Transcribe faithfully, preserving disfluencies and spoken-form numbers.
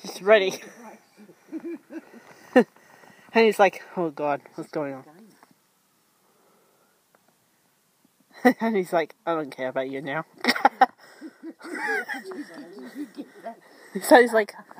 Just ready. And he's like, oh God, what's going on? And he's like, I don't care about you now. So he's like,